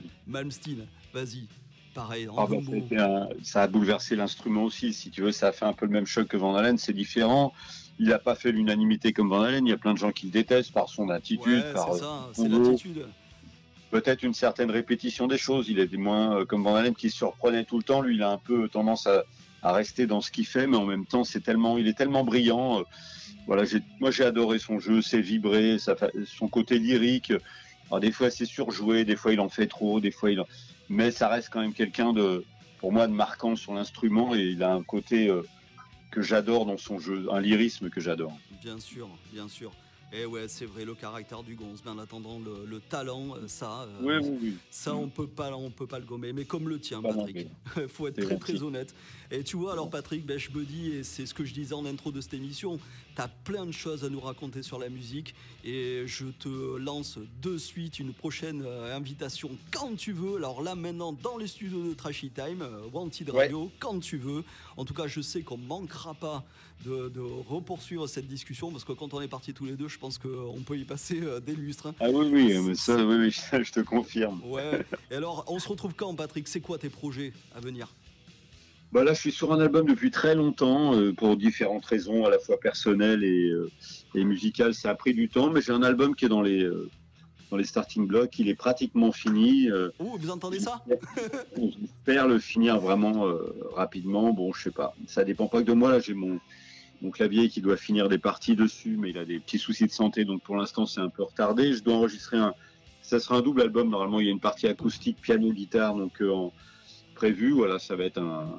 vas-y. Pareil, en deux mots. Ça a bouleversé l'instrument aussi, si tu veux, ça a fait un peu le même choc que Van Halen, c'est différent. Il n'a pas fait l'unanimité comme Van Halen, il y a plein de gens qui le détestent par son attitude, Ouais, par c'est ça, son c'est goût. l'attitude. Peut-être une certaine répétition des choses, il est moins comme Van Halen qui se surprenait tout le temps, lui il a un peu tendance à rester dans ce qu'il fait, mais en même temps il est tellement brillant. Voilà, moi j'ai adoré son jeu, ses vibrés, son côté lyrique. Alors des fois c'est surjoué, des fois il en fait trop, mais ça reste quand même quelqu'un pour moi, de marquant sur l'instrument, et il a un côté que j'adore dans son jeu, un lyrisme que j'adore. Bien sûr, bien sûr. Et ouais, c'est vrai, le caractère du gonze, mais en attendant le talent, ça, Oui. ça on peut pas le gommer. Mais comme le tien, Pas Patrick, faut être c'est très gentil. très honnête. Et tu vois, alors Patrick, ben, je me dis, et c'est ce que je disais en intro de cette émission, t'as plein de choses à nous raconter sur la musique, et je te lance de suite une prochaine invitation quand tu veux. Alors là, maintenant, dans les studios de Trashy Time, Wanted Radio, quand tu veux. En tout cas, je sais qu'on manquera pas de repoursuivre cette discussion, parce que quand on est partis tous les deux, je pense qu'on peut y passer des lustres. Hein. Ah oui, mais ça, oui, je te confirme. Ouais. Et alors, on se retrouve quand, Patrick? C'est quoi tes projets à venir? Bah là, je suis sur un album depuis très longtemps, pour différentes raisons, à la fois personnelles et musicales. Ça a pris du temps, mais j'ai un album qui est dans les starting blocks. Il est pratiquement fini. Oh, vous entendez ça? J'espère le finir vraiment rapidement. Bon, je sais pas. Ça dépend pas que de moi. Là, j'ai mon clavier qui doit finir des parties dessus, mais il a des petits soucis de santé, donc pour l'instant, c'est un peu retardé. Je dois enregistrer ça sera un double album. Normalement, il y a une partie acoustique, piano, guitare, donc prévu. Voilà, ça va être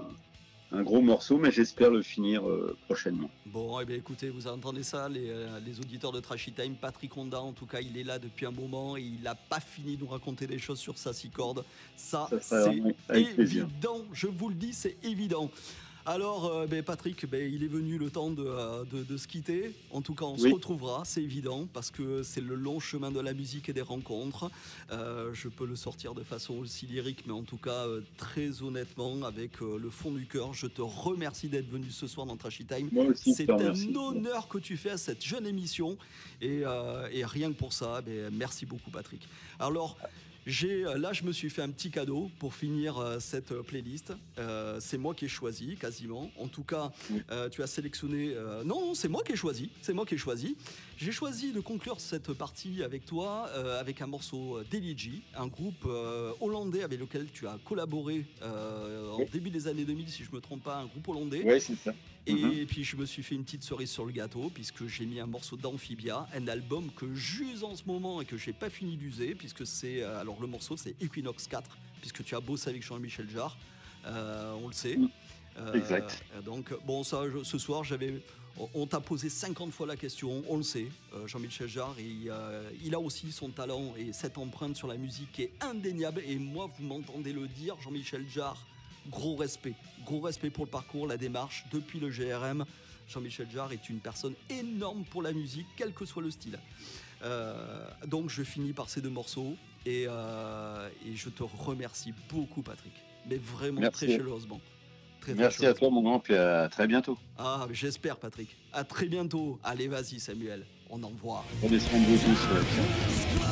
un gros morceau, mais j'espère le finir prochainement. Bon, eh bien écoutez, vous entendez ça, les auditeurs de Trashy Time. Patrick Ronda, en tout cas, il est là depuis un moment et il n'a pas fini de nous raconter des choses sur sa six cordes. Ça c'est évident, je vous le dis, c'est évident. Alors, Patrick, il est venu le temps de se quitter. En tout cas, on se retrouvera, c'est évident, parce que c'est le long chemin de la musique et des rencontres. Je peux le sortir de façon aussi lyrique, mais en tout cas, très honnêtement, avec le fond du cœur, je te remercie d'être venu ce soir dans Trashy Time. C'est un honneur que tu fais à cette jeune émission. Et rien que pour ça, merci beaucoup, Patrick. Alors, Là, je me suis fait un petit cadeau pour finir cette playlist. C'est moi qui ai choisi, quasiment. En tout cas, tu as sélectionné... Non, c'est moi qui ai choisi. C'est moi qui ai choisi. J'ai choisi de conclure cette partie avec toi, avec un morceau d'Eligi, un groupe hollandais avec lequel tu as collaboré en début des années 2000, si je ne me trompe pas, un groupe hollandais. Oui, c'est ça. Et puis je me suis fait une petite cerise sur le gâteau puisque j'ai mis un morceau d'Amphibia, un album que j'use en ce moment et que j'ai pas fini d'user puisque c'est alors le morceau c'est Equinox 4 puisque tu as bossé avec Jean-Michel Jarre, on le sait. Exact. Donc bon ce soir on t'a posé 50 fois la question, on le sait. Jean-Michel Jarre, il a aussi son talent et cette empreinte sur la musique qui est indéniable et moi vous m'entendez le dire, Jean-Michel Jarre. Gros respect pour le parcours, la démarche depuis le GRM. Jean-Michel Jarre est une personne énorme pour la musique, quel que soit le style. Donc je finis par ces deux morceaux et je te remercie beaucoup Patrick, mais vraiment Merci. Très chaleureusement. Merci à toi mon grand, puis à très bientôt. Ah j'espère Patrick, à très bientôt. Allez vas-y Samuel, on envoie. On descend de tous.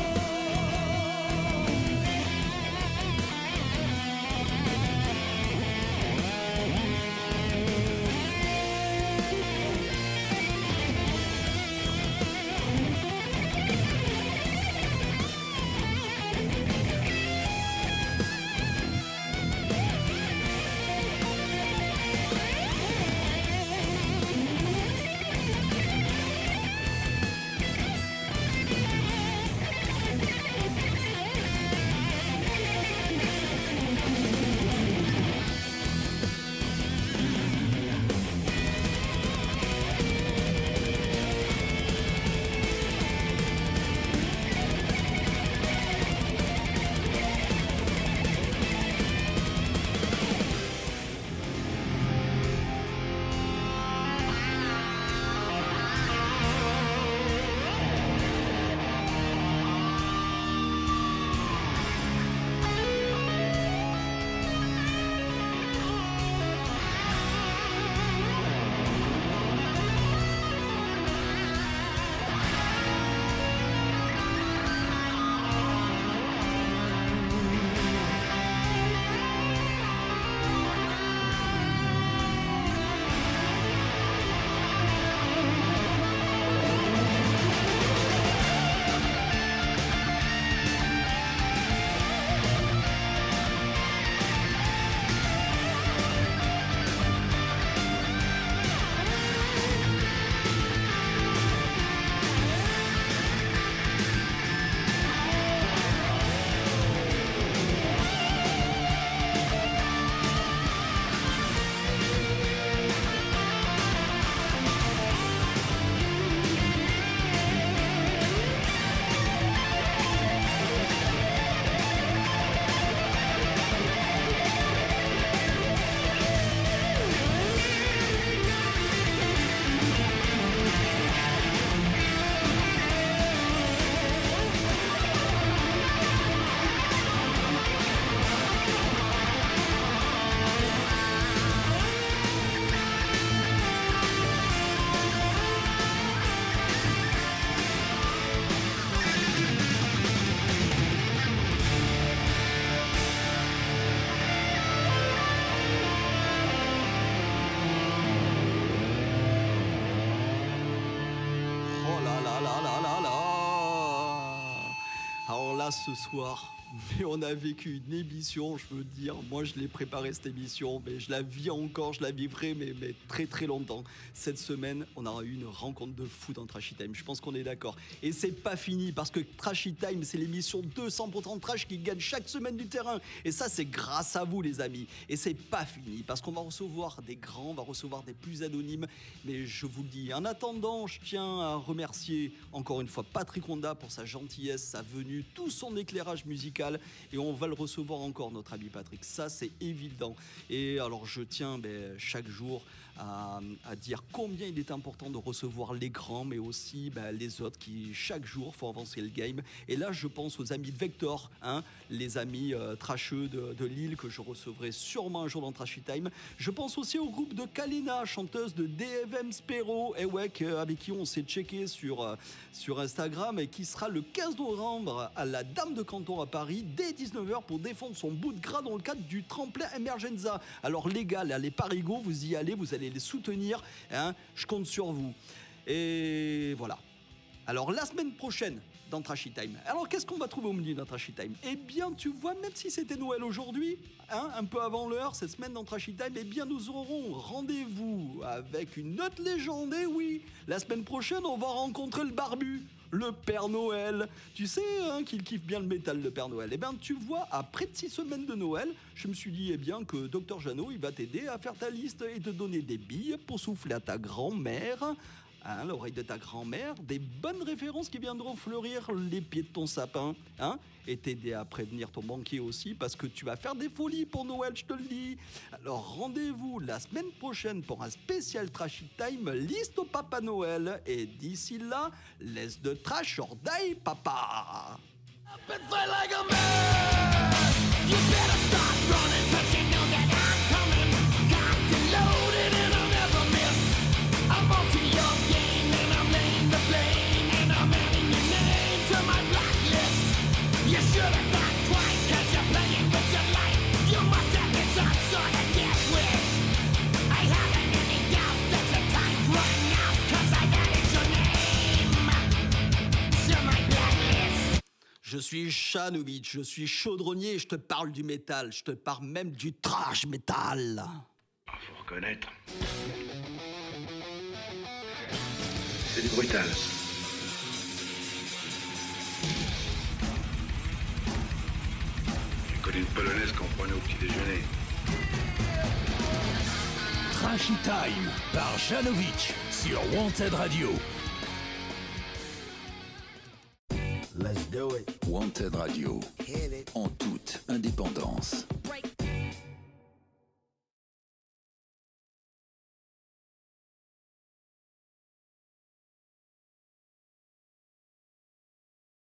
Ce soir, mais on a vécu une émission, je veux dire, moi je l'ai préparé cette émission, mais je la vis encore, je la vivrai, mais très très longtemps. Cette semaine, on aura eu une rencontre de fou dans Trashy Time, je pense qu'on est d'accord. Et c'est pas fini, parce que Trashy Time, c'est l'émission 200% trash qui gagne chaque semaine du terrain. Et ça, c'est grâce à vous, les amis. Et c'est pas fini, parce qu'on va recevoir des grands, on va recevoir des plus anonymes, mais je vous le dis, en attendant, je tiens à remercier encore une fois Patrick Honda pour sa gentillesse, sa venue, tout son éclairage musical musical et on va le recevoir encore, notre ami Patrick. Ça, c'est évident. Et alors, je tiens chaque jour à dire combien il est important de recevoir les grands, mais aussi les autres qui, chaque jour, font avancer le game. Et là, je pense aux amis de Vector, les amis trasheux de Lille que je recevrai sûrement un jour dans Trashy Time. Je pense aussi au groupe de Kalina, chanteuse de DFM Spero, avec qui on s'est checké sur Instagram et qui sera le 15 novembre à la Dame de Canton à Paris dès 19h pour défendre son bout de gras dans le cadre du tremplin Emergenza. Alors les gars, les parigots, vous y allez, vous allez les soutenir, je compte sur vous. Et voilà. Alors la semaine prochaine dans Trashy Time. Alors qu'est-ce qu'on va trouver au milieu dans Trashy Time? Eh bien tu vois, même si c'était Noël aujourd'hui, un peu avant l'heure, cette semaine dans Trashy Time, eh bien nous aurons rendez-vous avec une autre légende. Et oui, la semaine prochaine on va rencontrer le barbu, le Père Noël. Tu sais qu'il kiffe bien le métal, le Père Noël. Eh bien tu vois, après de 6 semaines de Noël, je me suis dit que Dr Jeannot il va t'aider à faire ta liste et te donner des billes pour souffler à ta grand-mère, l'oreille de ta grand-mère, des bonnes références qui viendront fleurir les pieds de ton sapin, et t'aider à prévenir ton banquier aussi, parce que tu vas faire des folies pour Noël, je te le dis. Alors rendez-vous la semaine prochaine pour un spécial Trashy Time, liste au Papa Noël, et d'ici là, laisse de trash or die, papa. Je suis Chanovitch, je suis chaudronnier et je te parle du métal, je te parle même du trash métal. Faut reconnaître. C'est du brutal. J'ai connu une polonaise qu'on prenait au petit déjeuner. Trashy Time par Janovic sur Wanted Radio. Let's do it. Wanted Radio, Hit it. en toute indépendance.